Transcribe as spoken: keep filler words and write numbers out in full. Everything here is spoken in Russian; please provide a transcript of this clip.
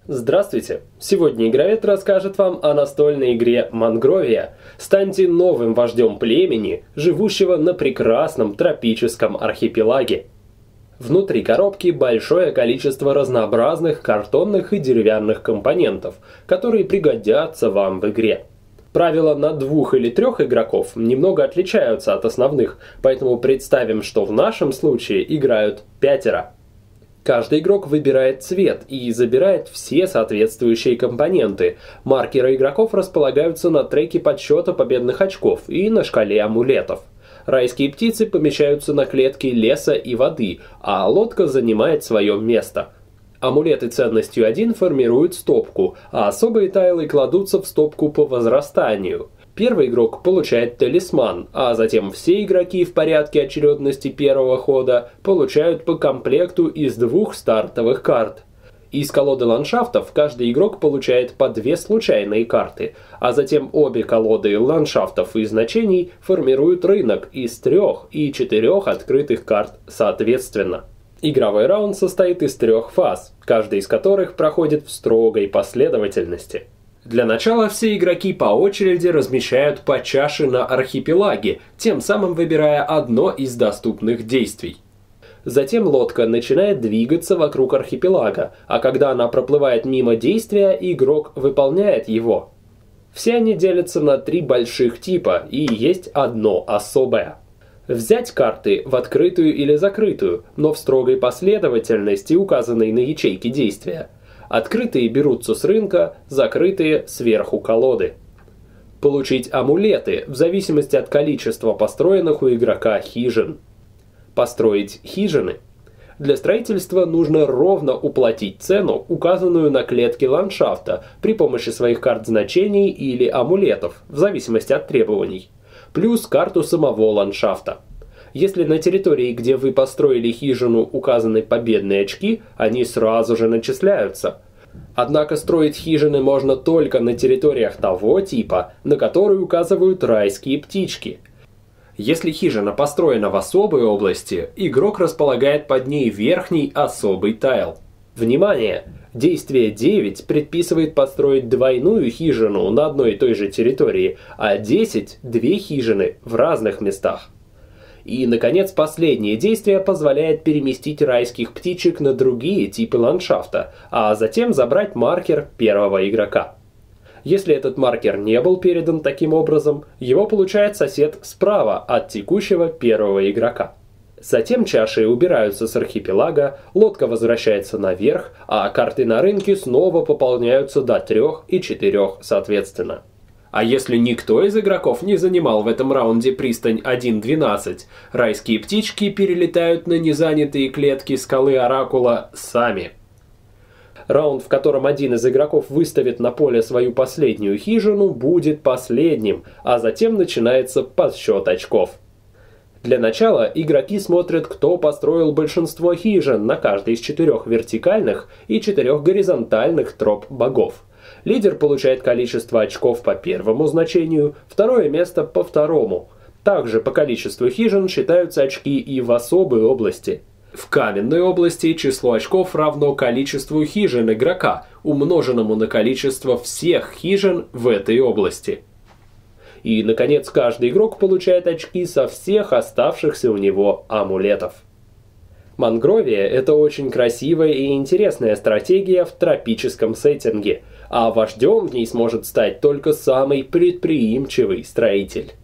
Здравствуйте! Сегодня Игровед расскажет вам о настольной игре Мангровия. Станьте новым вождем племени, живущего на прекрасном тропическом архипелаге. Внутри коробки большое количество разнообразных картонных и деревянных компонентов, которые пригодятся вам в игре. Правила на двух или трех игроков немного отличаются от основных, поэтому представим, что в нашем случае играют пятеро. Каждый игрок выбирает цвет и забирает все соответствующие компоненты. Маркеры игроков располагаются на треке подсчета победных очков и на шкале амулетов. Райские птицы помещаются на клетке леса и воды, а лодка занимает свое место. Амулеты ценностью один формируют стопку, а особые тайлы кладутся в стопку по возрастанию. Первый игрок получает талисман, а затем все игроки в порядке очередности первого хода получают по комплекту из двух стартовых карт. Из колоды ландшафтов каждый игрок получает по две случайные карты, а затем обе колоды ландшафтов и значений формируют рынок из трех и четырех открытых карт соответственно. Игровой раунд состоит из трех фаз, каждая из которых проходит в строгой последовательности. Для начала все игроки по очереди размещают по чаше на архипелаге, тем самым выбирая одно из доступных действий. Затем лодка начинает двигаться вокруг архипелага, а когда она проплывает мимо действия, игрок выполняет его. Все они делятся на три больших типа, и есть одно особое. Взять карты в открытую или закрытую, но в строгой последовательности, указанной на ячейке действия. Открытые берутся с рынка, закрытые сверху колоды. Получить амулеты в зависимости от количества построенных у игрока хижин. Построить хижины. Для строительства нужно ровно уплатить цену, указанную на клетке ландшафта, при помощи своих карт значений или амулетов, в зависимости от требований, плюс карту самого ландшафта. Если на территории, где вы построили хижину, указаны победные очки, они сразу же начисляются. Однако строить хижины можно только на территориях того типа, на которые указывают райские птички. Если хижина построена в особой области, игрок располагает под ней верхний особый тайл. Внимание! Действие девять предписывает построить двойную хижину на одной и той же территории, а десять – две хижины в разных местах. И, наконец, последнее действие позволяет переместить райских птичек на другие типы ландшафта, а затем забрать маркер первого игрока. Если этот маркер не был передан таким образом, его получает сосед справа от текущего первого игрока. Затем чаши убираются с архипелага, лодка возвращается наверх, а карты на рынке снова пополняются до трех и четырех соответственно. А если никто из игроков не занимал в этом раунде пристань один двенадцать, райские птички перелетают на незанятые клетки скалы Оракула сами. Раунд, в котором один из игроков выставит на поле свою последнюю хижину, будет последним, а затем начинается подсчет очков. Для начала игроки смотрят, кто построил большинство хижин на каждой из четырех вертикальных и четырех горизонтальных троп богов. Лидер получает количество очков по первому значению, второе место по второму. Также по количеству хижин считаются очки и в особой области. В каменной области число очков равно количеству хижин игрока, умноженному на количество всех хижин в этой области. И, наконец, каждый игрок получает очки со всех оставшихся у него амулетов. Мангровия – это очень красивая и интересная стратегия в тропическом сеттинге, а вождем в ней сможет стать только самый предприимчивый строитель.